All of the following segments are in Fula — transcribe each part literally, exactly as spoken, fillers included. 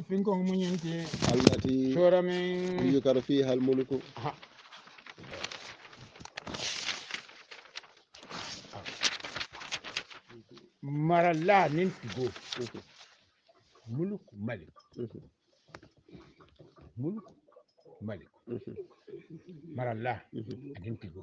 فينكم من ينتي التي شورا من يذكر فيها الملك مر الله ننتجو ملك ملك ملك ملك مر الله ننتجو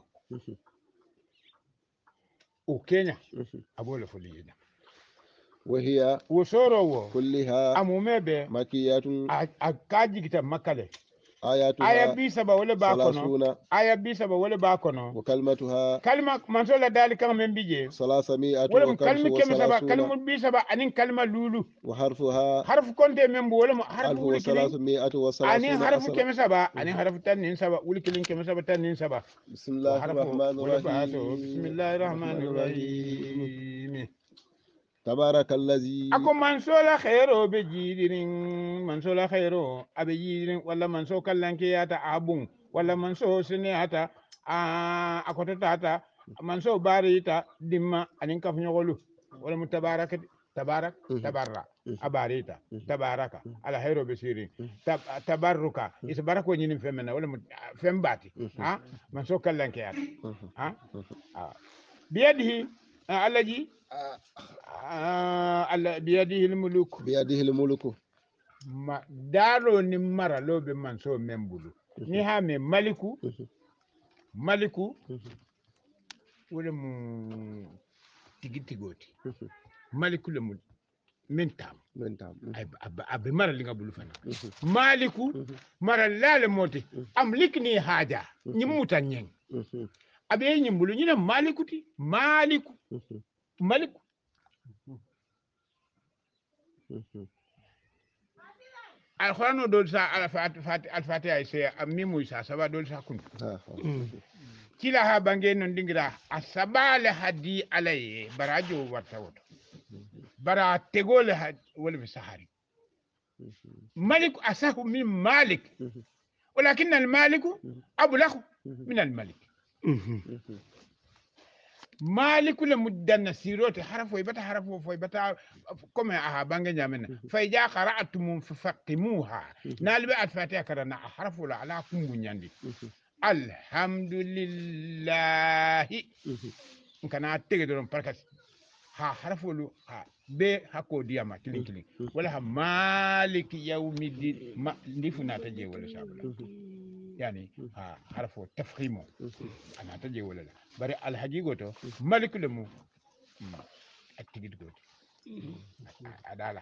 وكينيا أقول فلينا وهي وصوروا كلها أمومي مكيات akaji kita makale آياتها aya bi saba wala ba kono ثلاثون aya bi saba wala ba kono وكلمتها kalma manso la dali kan men bije ثلاثمائة wala وخمس kalmi kem saba وثلاثون kalmu bi saba anin kalma lulu وحرفها harfu konte men bo wala harfu ألف wuli kilin وثلاثمائة anin وثلاثون harfu أصلا. kem saba anin harfu tanin saba wuli kilin kem saba tanin saba بسم الله الرحمن wala ba so الرحيم bismillahir rahmanir rahim تبارك الذي ako manso la khairo be jidirin manso la khairo abe jidirin wala manso kallanke yata abun wala manso siniyata a akoto tata manso barita dimma anin kaf nyogolu wala mutabarak tabarak tabarra abarita tabaraka ala khairo be sirin tabarruka is barako nyini femena wala fembati ha manso kallanke yata ha biyadihi alaji ala biyadihi almuluk بيده الملك ma dalo ni mara lobe manso membulu ni ha me maliku maliku wala mu tigitigoti maliku le mu mentam mentam abe mara linga bulu fana maliku mara lale moti am likni haja nyimuta nyeng abe nyimbulu nyina malikuti maliku maliku alquran dol sa alfatiha sai ammimu sa saba dol sa kun kila ha bange non dingira asabale hadi alay barajo warta woto bara tegole wala fi sahari malik asahu min malik ولكن المالك أبلغ من الملك مالك لمدن سيروت حرف ويبتا حرف ويبتا كما أها بانجا جامنا فإذا قرأتم ففقموها نال بقى الفاتحة كرنا حرف ولا على كم بنياندي الحمد لله كان أتجدون بركة ها حرف ولو ها ب هكو دياما كلين كلين ولا مالك يوم الدين ما نفنا تجي ولا شابلا يعني ها حرف تفخيمه أنا تجي ولا لا بري الحقيقة تو مالك لمو أتجد قول عدالة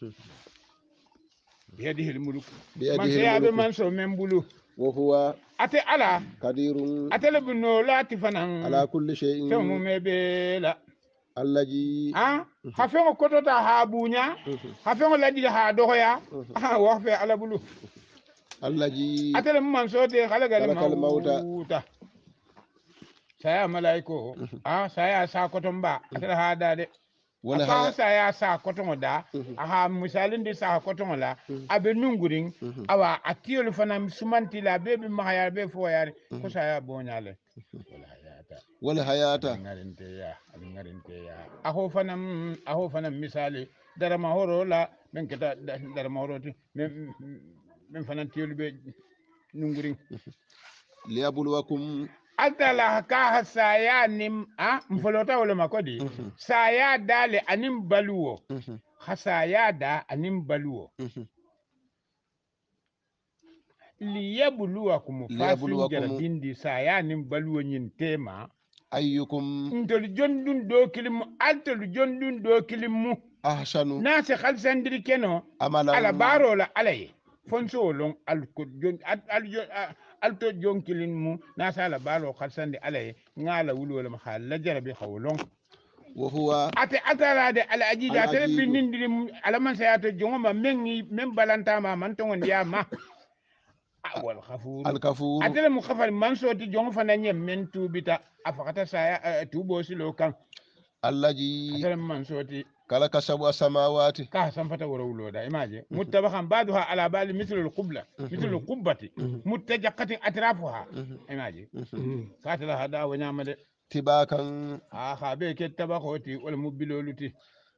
بيده الملك من سيابي من سو من بلو وهو أتي على قدير أتي لبنو لا تفنن على كل شيء فمو مبلا الذي ah hafengo kotota ha bunya hafengo ladi ha doya ah wa fe ala bulu الذي atele man sote kala gal خلق الموت mauta saya malaiko ah saya sa kotomba atele ha dade ولا aka هيا saya sa kotongo da aha misalin di sa kotongo la abe nungurin awa atiyolu fana sumanti la bebe mahaya be fo yari ko saya bonyale wala hayata ولا حياة ngarinte ya ngarinte ya aho fanam aho fanam misali dara mahoro la ben keta dara mahoro ti men fanan tiyolu be nungurin ليبلوكم atala ka saya nim a mfolota wala makodi saya dale anim baluwo hasaya da anim baluwo liyabluwakum fasin jarabindi saya nim baluwo nyin tema أيكم ntol jondun do kilim altol jondun do kilim أحسن nase khalsandiri keno عملا ala baro la alaye fonso long al ko jon al alto jonkilin mu nase ala baro khalsandi alaye ngala wulu wala ma la jarabi khawlong وهو ate atala de ala ajija ate binindiri ala man sayato jongoma mengi mem balanta ma man tongon ya ma awal khafur الكفور atele mu khafal man soti jongo fana nyem men tubita afakata saya tubo silo kan الذي atele man soti خلق سبع سماوات ka sanfata woro wuloda imaje muttabahan baduha ala bali mithlu alqibla mithlu alqubbati muttajaqqatin atrafuha imaje katala hada wa nyamade تباكا ha ha be ke tabakoti wal mubiloluti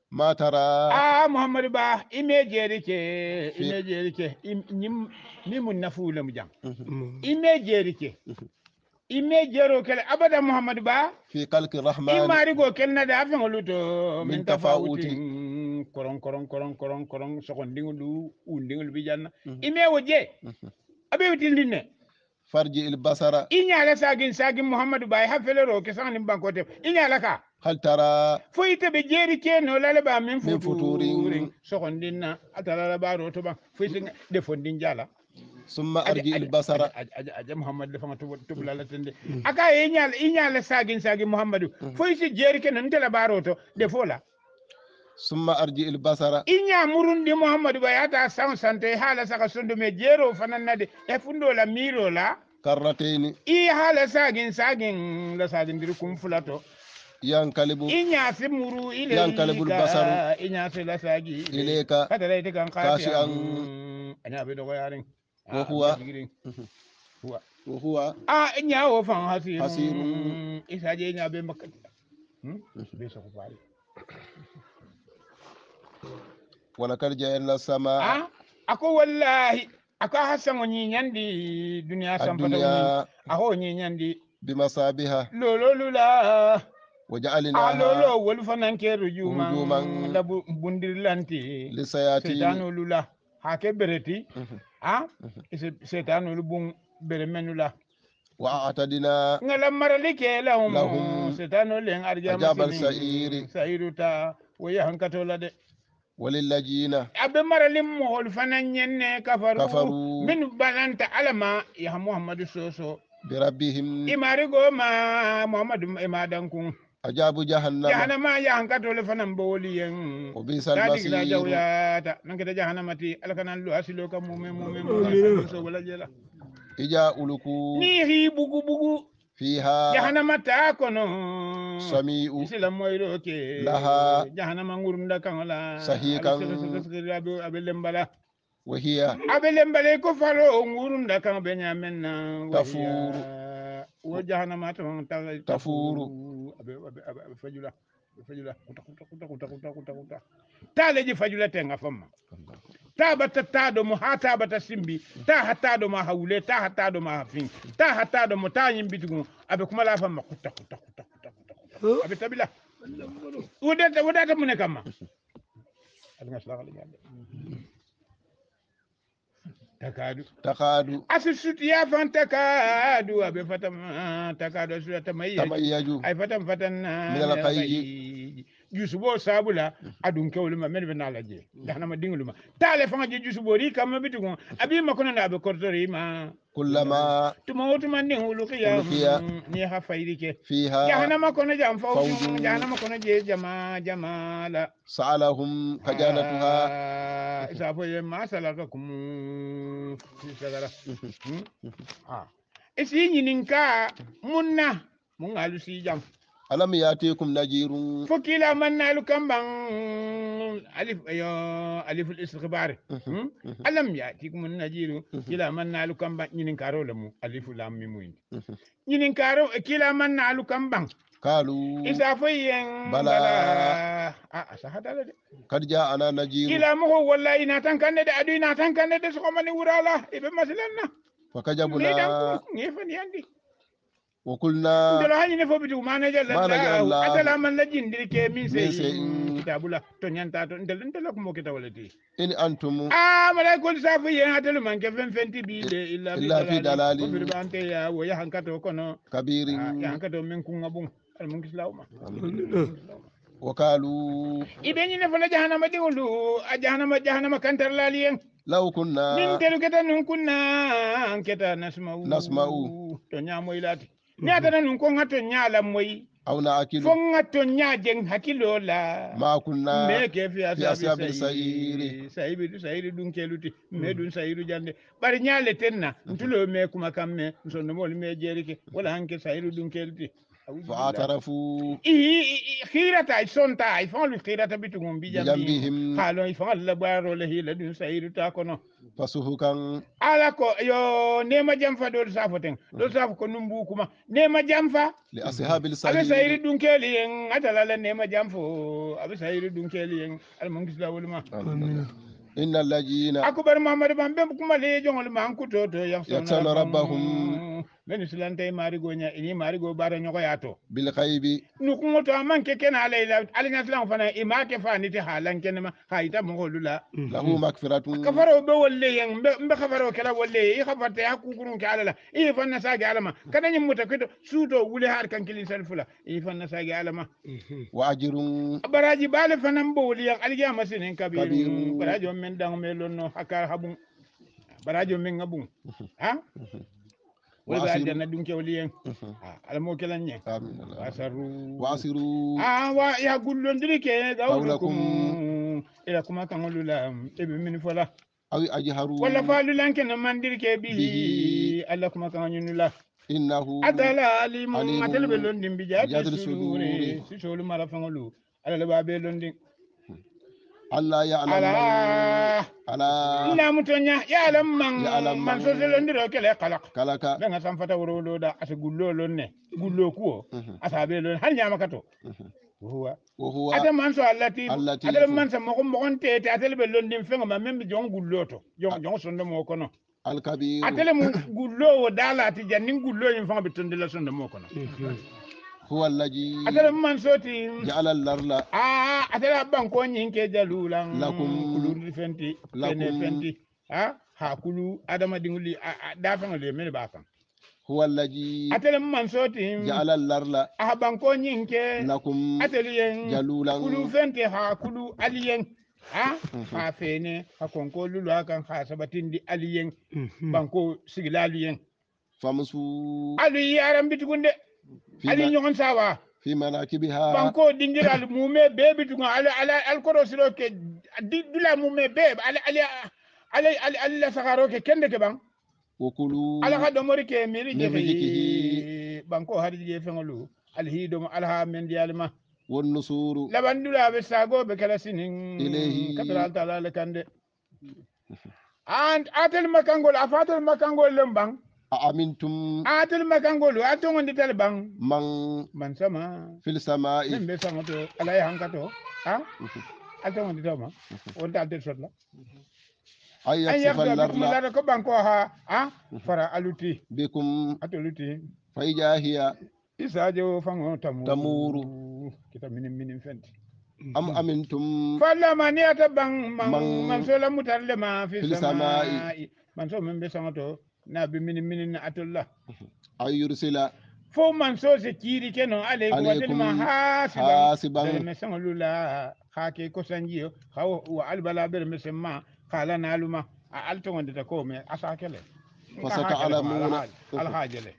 ما ترى ah muhammadu ba ime jeri ke ime jeri ke nim nimun nafula mu jam ime jeri ke ime jero kele abada muhammadu ba في قلق الرحمن imari go kenna da afin oluto من min تفاوت tafawutin koron koron koron koron koron sokon dingulu undingul bi janna ime woje abe witindine فرج البصر inyala sagin sagin muhammadu ba ha felero ke sanin bankote inyala ka هل ترى foyite be jeri ke no lale ba min من فطور futurin sokon dinna atala ba ro to ba foyite de fondin jala ثم أرجع البصر aja muhammad le fanga to bulala tende aka inyala inyala sagin sagin muhammadu foyite jeri ke non tela ba ro to de fola ثم أرجع البصر inya murundi muhammadu ba yata san sante hala saka sundu me jero fananade e fundo la miro la كرتين i hala sagin sagin la sagin dir kum fulato ينقلب inya fi muru ile ينقلب البصر inya fi la sagi إليك kada dai kan خاشعا anya be dogo yarin وهو huwa وهو a inya wo fan hasirun hasirun. isa je inya be makka hmm be so ko bari ولقد جعلنا السماء ah ako wallahi aka hasan woni nyandi duniya san fata woni الدنيا aho ni nyandi بمصابها lolo lula وجعلناها alolo wol fanan ke rujuma رجوما la bundirlanti للشياطين setanu lula hake bereti ah setanu lubun bere menula وأعتدنا ngala marali ke lahum لهم setanu len arjama عذاب السعير sairuta waya hankato la de وللذين abe marali mohol fanan nyenne kafaru كفروا min balanta alama ya muhammadu soso بربهم imari go ma muhammadu imadan أجابوا جهنم jahannama ya hankato le fanan boli yen وبئس tadi gila المصير jawyata nan kita jahannama ti alkanan lu asilo ka mume mume mume so wala jela إجا ألكو ni hi bugu bugu فيها jahannama ta kono سميء isila moyro ke laha jahannama ngurunda kangola sahikan abe abe lembala وهي abe lembale ko falo ngurunda kan be nyamenna تفور wo jahannama to تفور abe abe abe fajula fajula kuta kuta kuta kuta kuta kuta kuta tale ji fajula tenga famma ta bata ta do mo hata bata simbi ta hata do ma hawle ta hata do ma hafin ta hata do mo ta yin bitugu abe kuma la famma kuta kuta kuta kuta kuta abe tabila wudata wudata mun kama alga sallallahu alaihi takadu takadu asisuti ya fan takadu abe fatam takadu asura tamayya tamayaju ay fatam fatan min alqayyi jusubo sabula adun kewluma men bena laje dahna ma dinguluma tale fanga je jusubo ri kam bitugo abi makono na be kortori ma kullama tuma wotuma ndingulu qiyam ni ha fayrike fiha jahana makono jam fawju fawju jahana makono je jama jamala sa'alahum kajanatuha isa fo ye masalakakum sagara ah isi nyininka munna mun alu si jam alam yatikum najirun fokila mannalu kamban alif yo alif al-istikhbar alam yatikum najiru kila mannalu kamban nyininka ro lamu alif lam mim nyininka ro kila mannalu kamban kalu isa fo yen bala ah sahada de kad ja'ana najirun kila mo wallahi na tan kande de adu na tan kande de so mani wurala ibe maslanna fakajabuna ngefan yandi وقلنا ndelo hani ne fobitu mana jalla ما نجعل Allah الله atala man lajin dirke min من sey شيء kitabula to nyanta to ndel ndel ko mo kitawalati إن أنتم ah malaikul safu yen atalu man ke fen fenti bi de illa إلا في دلال ko bir bante ya wo ya hankato kono كبير ya hankato men ku ngabun al mun kislawma وقالوا ibeni ne fala jahannama dingulu a jahannama jahannama kantar laliyen لو كنا nin telu keta nun kunna anketa nasma'u nasma'u to nyamo ilati ni atana nun ko ngato nyala moyi أو نأكل fo ngato nyajen hakilo la ما كنا me ke fi في asabi أصحاب sayiri السعير sayibi sayiri dun keluti me dun sayiru jande bari nyale tenna ntulo me kuma kamme nsono mol me jerike wala hanke sayiru dun keluti فاعترفوا خيرة أي سونتا أي فعل خيرة بتقوم بجنبهم بجنبهم قالوا يفعل لبارو له لدن سير تاكونو فسحقا ala ko yo nema jamfa do safo ten do safo ko numbu kuma nema jamfa لأصحاب abe السعير sayri dunkeli en atala la nema jamfo abe sayri dunkeli en al mongis wulma إن الذين akubar mamadu bambe kuma le jongol man kutoto يخشون yaksona ربهم men silante mari gonya ini mari go bara nyoko yato بالغيب nukungo to man ke ken alayla alina slan fana ima ke fani ti halan ken ma hayta mo golula له مغفرة kafaro be wolle yen mbe kafaro kala wolle i khafarte hakukurun ke alala i fanna sagi alama kada nyim muta kedo suto wule har kan kilin salfula i fanna sagi alama وأجر baraji bale fanan bo woli yan alja masinin kabir كبير barajo men dang me lonno hakar habun barajo men ngabun ha wala ba aljanna dun ke woli yen alamo kelan nye آمين wasaru وأسروا ah wa ya gullondiri ke قولكم gawlukum ila kuma kan wolula ebe min fola أو أجهروا wala falu lanke na mandir ke bihi bihi Allah kuma kan nyunula إنه atala alimu عليم atala be londin bi jati بذات sudure الصدور si solu mara fangolu ala ba be londin ألا يعلم ala من ألا na mutonya ya alam man يعلم man so se من londiro kele qalaq كلك be nga sam fata woro da asa gullo lonne gullo kuo asa be lon hal nyama kato huwa وهو ata man so allati اللطيف ata man sa mo mo tete atala be londin fenga ma membe jong gulloto jong jong sondo mo kono الكبير atele mu gullo wo dala ti jannin gullo yin fanga bitonde la sonde mo kono هو الذي atele man soti جعل الأرض ah atele banko nyin ke jalulan لكم kulu fenti fene لكم fenti ha ha kulu adama dinguli da fanga le mele bakan هو الذي atele man soti جعل الأرض ah banko nyin ke لكم atele yen جلولا kulu fenti ha kulu aliyen ha ha fene ha konko lulu akan ha sabatindi aliyen banko sigila aliyen فامسوا ali yaran bitugunde ali في ñogon sawa في مناكبها banko dingira al mume be bituga ala ala al koro siro ke di dula mume be ala ala ala ala ala sagaro ke kende ke bang وكلوا ala ga domori ke miri من je رزقه banko hari je fengolu al hido alha men dialma والنصور laban dula be sago be kala sinin إليه kadra taala le kande and atel makangol afatel makangol lembang أأمنتم atel makangol atongo nditel bang من man sama في السماء men be sama to alay hankato ha atongo nditoma on ta del sotla أن an يكسف yakdo be الأرض kuma la ko banko ha ha fara aluti بكم atoluti فإذا هي isajo fango tamu تمور kita minim minim fenti أم أمنتم falla mani ata bang man من man so la mutarle ma fi في السماء samai man so men be sama to na bi minim minim na atolla أن يرسل fo man so se kiri kenon alaykum wa عليكم ma hasiban حاسبا dere me sangalula hake ko sanjiyo haw wa albala ber me semma kala naluma a alto wonde ta ko me asakele فستعلمون alhajele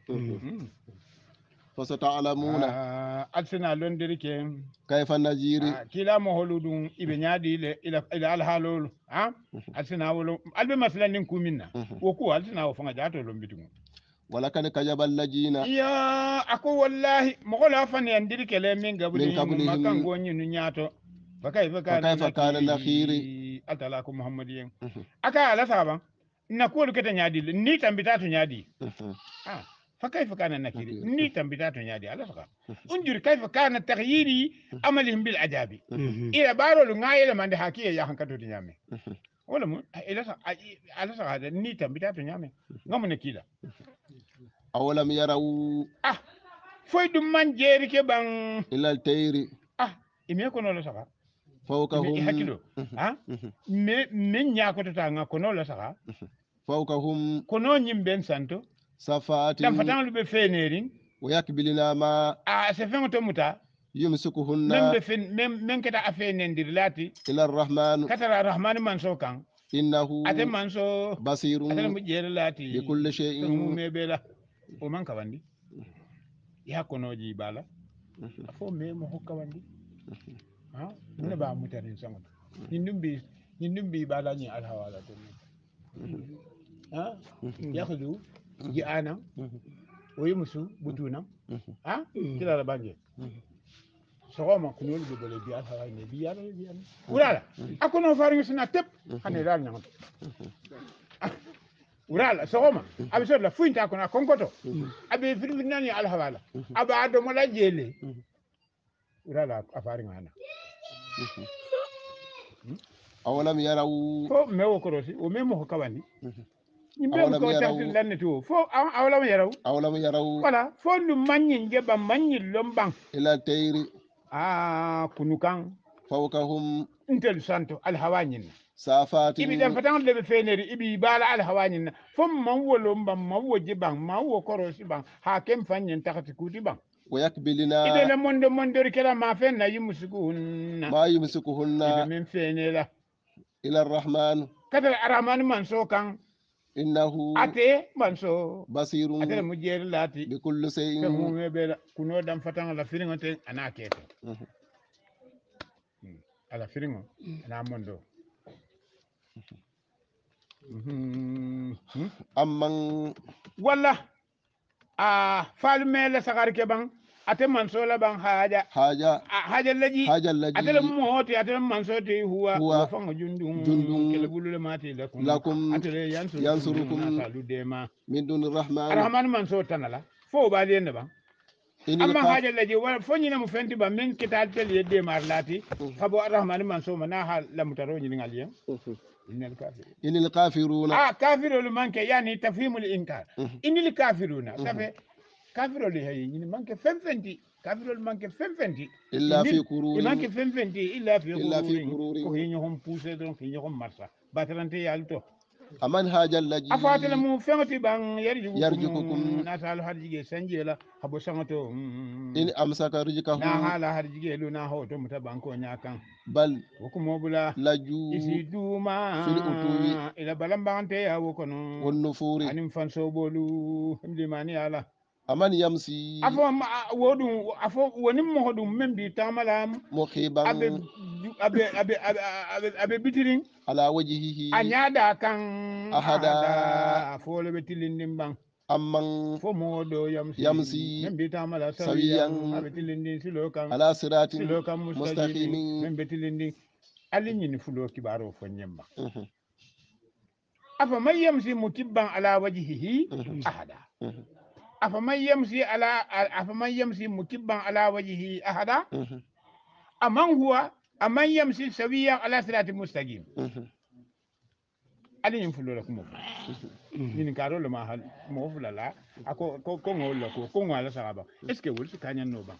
فستعلمون alsina londiri ke كيف النذير kila mo holudum ibe nyaadi le ila ila alhalol ha alsina wolo albe maslan nin kuminna wo ko alsina wo fanga jato lombitum ولكن كجب الذين ya ako wallahi mogola fani andiri kele min gabuli من قبلهم makan gonyi nu nyato fakai fakai فكيف كان نخير atala ko muhammadiyen aka ala saba na ko kete nyaadi ni tambita to nyaadi ah fakai fakana nakiri ni tambita to nyaadi ala saka unjur kaifa kana taghyiri amalihim bil ajabi ila baro lu ngayele mande hakiye ya hankato to nyame wala mu ila sa ala saka ni tambita to nyame ngamu kila أولم يروا ah foy dum man jeeri ke ban إلى الطير ah ime ko no la saka فوقهم ime hakilo ha me men nya ko ta nga ko no la saka فوقهم ko no nyim ben santo صفات dam fatan lu be fenerin ويقبلنا ما ah se fen to muta يمسكهن men be fen men men kata afenendir lati إلى الرحمن katara rahman man so kan إنه ate man so بصير ate mu jeere lati بكل شيء mu me bela o man kawandi ya ko no ji bala fo me mo hokka wandi ha ne ba mutarin sama ni numbi ni numbi bala ni alhawala to ha yakhdu ji ana oyi musu butuna ha kila la bange sogoma kunol be bole biya ha ne biya ne biya urala akono faringa sina tep hane dal nyama urala sogoma abiso la fuinta kono konkoto abe firbi nani al hawala aba ado mo la jele urala afaringa hana awalam yaraw fo mewo korosi o memo ko kawandi yimbe awalam ko yaraw tafsir lanne to fo awlam yaraw awalam yaraw wala fo ndu manyin je ba manyin lombang ila tayri ah kunukan fawkahum intel santo al hawanyin safatin ibi dan fatan lebe feneri ibi bala al hawanyin fo man wolo mbam man woje bang man wo korosi bang ha kem fanyin takati kuti bang ويقبلنا ide le monde monde kala ma fen na yimsukuhunna ما ibe يمسكهن men fenela إلى الرحمن kata arahman man so kan إنه ate man so بصير ate le mujeri lati بكل شيء fe mu mebe kuno dam fatan la firingo te ana kete ala firingo ana mondo أمن walla a fal mele sakar ke bang ate manso la bang haja حاجة haja laji حاجة ate le الذي mohoti ate le manso te huwa هو wa fanga jundum جند kele bulule mati lakum لكم ate le yansurukum ينصركم na salu dema من دون الرحمن arhaman manso tanala fo ba le ne bang إن amma الكاف haja laji wala fo nyina mu fenti ba min kital tel yedde mar lati fabo arhaman manso mana ha la mutaro nyini ngaliya innal kafir إن الكافرون ah kafirolu manke yani tafhimul inkar inil kafiruna safe kafirolu hay ni manke femfenti kafirolu manke femfenti إلا في inil قرور manke femfenti illa fi إلا في ghururin ko قرور hinyo hom pousse don hinyo hom marsa batrante yalto أمن هاجا الذي afatala mu fengati bang yarjukum يرجوكم natal harjige sanjela habo sangato إن أمسك رزقه na hala harjige lu na hoto muta banko nyakan بل hukumo bula لجوا isi duma fil utuwi ila balambante ya wokono والنفور anim fanso bolu limani ala أمن يمسي afo wodum afo woni mohodum membi tamalam مخيبا abe abe abe abe abe bitirin على وجهه anyada kan أحدا afo le betilindin bang أمن fo modo yamsi يمسي membi tamala سويا sawiyan abe tilindin silo kan على صراط silo kan مستقيم mustajimi membe tilindin alinyi ni fulo kibaro fo nyemba afa man yamsi mukibban ala wajhihi ahada afa man yamsi ala afa man yamsi mukibban ala wajhihi ahada aman huwa aman yamsi sawiyan ala sirati mustaqim ali yin fulo la kuma ni karo le ma hal mo fulala ako ko ko ngol ko ko ngala sahaba est ce que wul kanyan no ba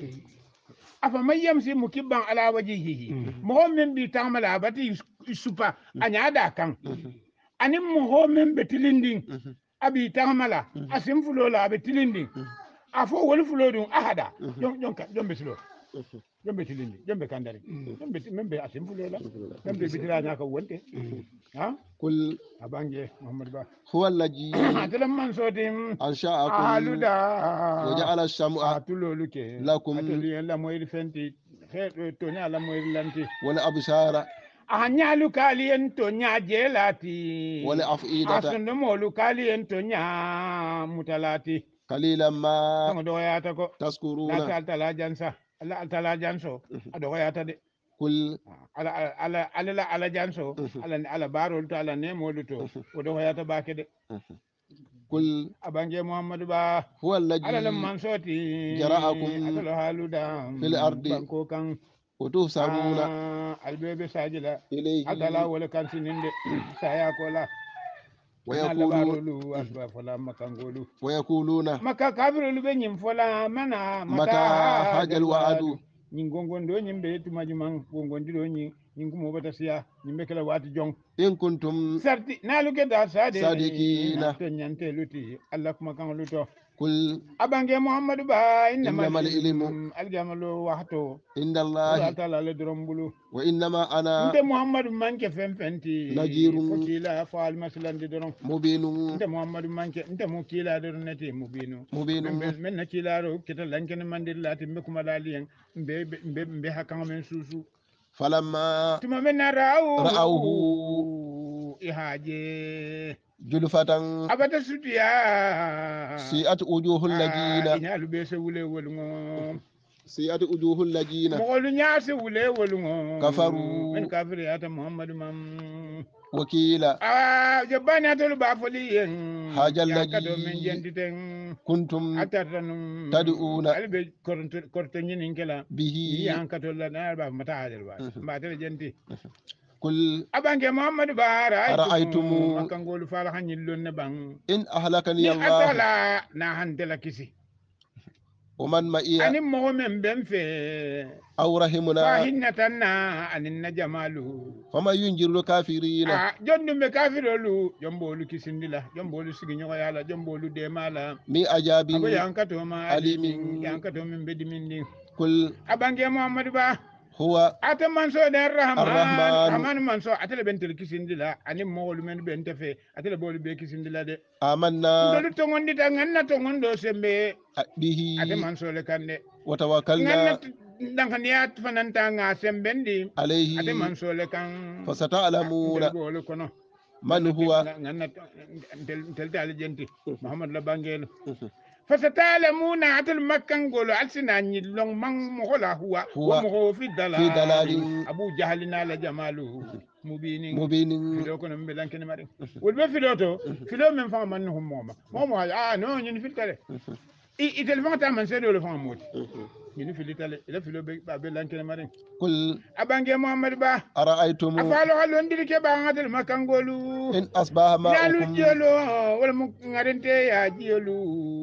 afa man yamsi mukibban ala wajhihi mo men bi tamala bati supa anya da kan ani mo men betilindin abi tamala asim fulo la betilindin afo wol fulo dun ahada jon jon jon besilo jombe tilindi jombe kandari jombe membe asim fulo la jombe bitira nyaka wonte ha قل abange muhammad ba هو الذي atelam man sotim أنشأكم aluda وجعل الشمع atuloluke لكم atuli la moyri fenti hedo to nya la moyri lanti والأبصار ahanyalu kalien to nya jelati والأفئدة asunno molu kalien to nya mutalati قليلا ما tango do yata ko تذكرون na tal tala jansa ala tala janso ado yata de قل ala ala ala ala janso ala ala barol to ala nemolu to odo hoyata bake de قل abange muhammadu ba هو ala الذي lam mansoti جرأكم atalo haluda في الأرض banko kan وتحسبون albebe sajila إليه atala wala kan sininde saya kola ويقولون barolu asba fola makangolu ويقولون maka kabirolu be nyim fola mana متى هاج الوعد ñing gongon do ñimbe tumajumang gongon do ñi ñing mo bata siya ñimbe kala wati jong إن كنتم sarti nalu ke da sade صادقين to ñante luti allah kuma kan luto قل abange muhammadu ba إنما innamal العلم aljamalu wahto عند Allah الله taala le drombulu وإنما أنا nte muhammadu manke femfenti نذير fokila faal maslandi doron مبين nte muhammadu manke nte mu kila doron nete mubinu مبين men men na kilaro kita lankene mandir lati mbe kuma daliyen mbe mbe mbe hakanga men susu فلما tuma men na ra'u رأوه ihaje julfatan abata sutiya si'at ujuhul lajina inalu be se wule wolngo si'at ujuhul lajina mogolu nyaase wule wolngo kafaru men kafiri ata muhammadu mam wakila ah jabani atolu ba foli yen hajal yankato men laji jenditen kuntum atatanum tad'una albe korto korto nyinin kala bihi yankato la na ba mata hajal ba ba tele jenti kul abange muhammadu bara ara'aytumu makangolu fala hanyillon ne bang in ahlakani ni allah atala na hantela kisi ومن مئيا ani mogo men ben fe أو رحمنا fahinnatan na anin na jamalu فما ينجر الكافرين a jondum be kafirolu jombolu kisindila jombolu sigi nyogo yala jombolu de mala مي أجاب abo yankato ma alimin عليم yankato min bedimindi كل abange muhammadu ba هو ata manso de rahman الرحمن rahman manso atele bentel kisindila ani mogolu men ben tefe atele bolu be kisindila de آمنا ndolu tongondi ta nganna tongondo sembe به ate manso le kande وتوكلنا nganna dankaniyat fananta nga sembendi عليه ate manso le kan فستعلمون ntel bolu kono من هو nganna ntel tali jenti muhammad la bangel فستعلمون عتل مكان قولوا عسنا نيلون من مغلا هو هو ومغو في الدلال في دلال ابو جهل نال جماله مبين مبين فيلو كن مبلان كن مارين والبا فيلوتو فيلو من فهم منهم موما موما اه نو ني في التله اي اي تلفون تا من سيدو لفون موت ني في التله لا فيلو بلان كن مارين قل ابانجي محمد با أرأيتم افالو هل وندي كي با عتل مكان قولوا إن أصبح نالو ماؤكم جيلو ولا مغارنتي يا جيلو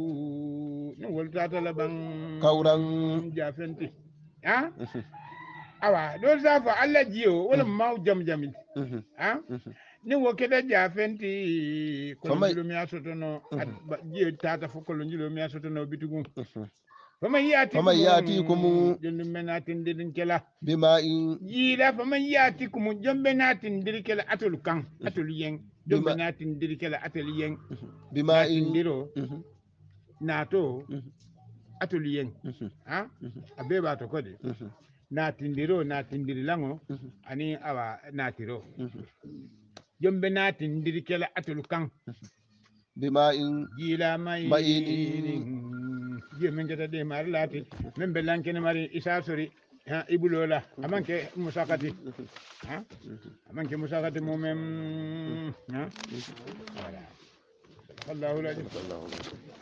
ni woltata la bang كورا jafenti ha awa do safa alla jiyo wala maw jam jamil ha ni wo keda jafenti ko jilo mi asotono jiyo tata fo ko jilo mi asotono bitugu fama yati فمن يأتيكم jondu menatin din kela بماء jila fama yati kum jombe natin dir kela atul kan atul yen jombe natin dir kela atul yen بماء natin diro nato atul yen ha abe ba to kodi na tindiro na tindiri lango ani awa na tiro jombe na tindiri kala atul kan بماء jila mai مئين je men jata de mar lati men be lankene mari isa sori ha ibulola amanke musakati ha amanke musakati mo mem ha wala wallahu la